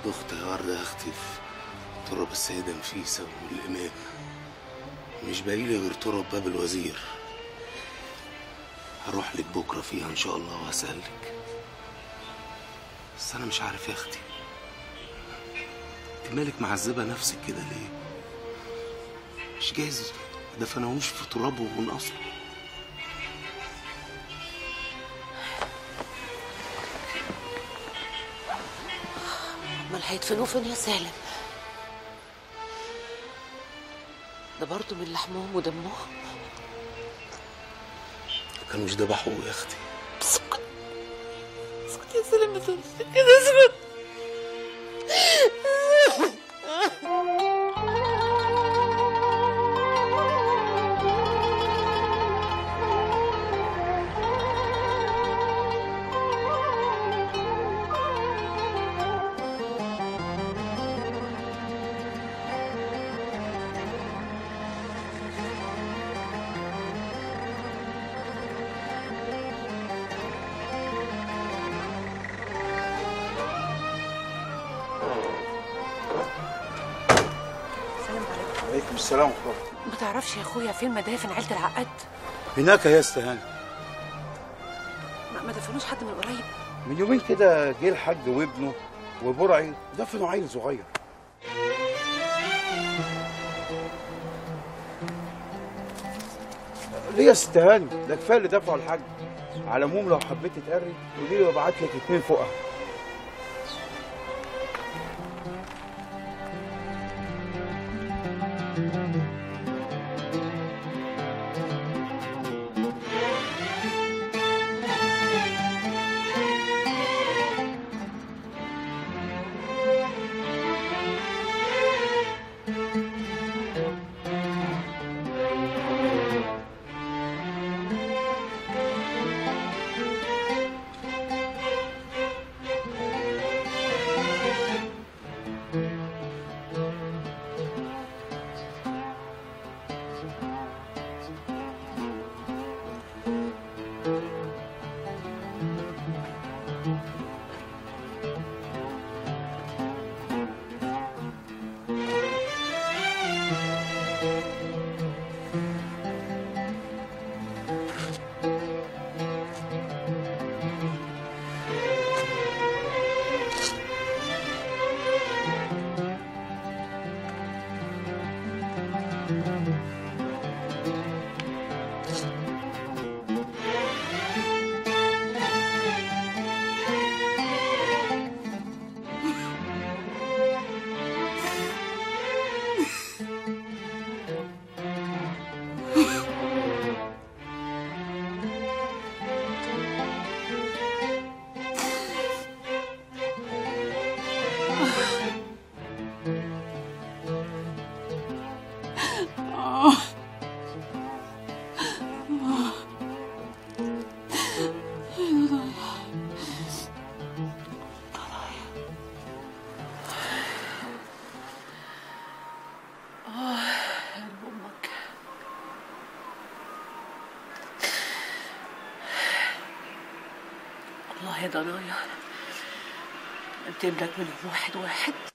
دخت يا وردة يا اختي في تراب السيدة نفيسة والإمام، مش باقيلي غير تراب باب الوزير. هروح لك بكرة فيها إن شاء الله وهسألك، بس أنا مش عارف يا اختي، انت مالك معذبة نفسك كده ليه؟ مش جايز دفنوش في ترابه من أصله؟ امال هيدفنوه فين يا سالم؟ ده برضه من لحمهم ودمهم. كانوش ذبحوه يا اختي. اسكت اسكت يا سالم، ما تقولش كده، اسكت. عليكم السلام ورحمة الله. ما تعرفش يا اخويا فين مدافن عيلة العقاد؟ هناك يا استهاني. ما دفنوش حد من قريب؟ من يومين كده جه الحاج وابنه وبرعي دفنوا عيل صغير. ليه يا استهاني؟ ده كفايه اللي دفعوا الحاج. على العموم لو حبيت تتقري قولي لي وابعت لك 2 فوقها. والله يا ضنايا انت ابنك منهم واحد واحد.